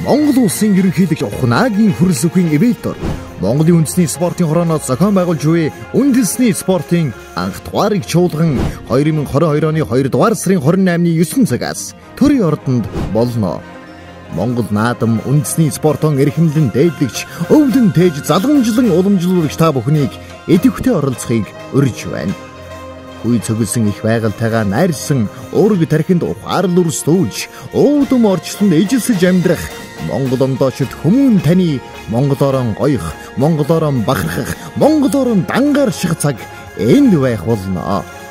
Монгол улсын ерөнхийлөгч ухнаагийн хүрэл бүхий эвэлтор Монголын үндэсний спортын хорооноос зохион байгуулж буй Үндэсний Спортын Анхдугаарыг Чуулган 2022 оны 2 дугаар сарын 28-ны 9 цагаас төрийн ордонд болно. Монгол наадам үндэсний спортын эрхэмлэн дээдлэгч өвдөн тээж залгамжлан уламжлуулагч та бүхнийг идэвхтэй оролцохыг урьж байна. Үе цогцолсон их байгальтайгаа найрсан уург тархинд ухаарлал өрстүүлж уудам орчлонд ижилсэж амьдрах Монгол ондоочд хүмүүн таны монголоор гоёх, монголоор бахархах, монголоор дангарших цаг энд байх болно.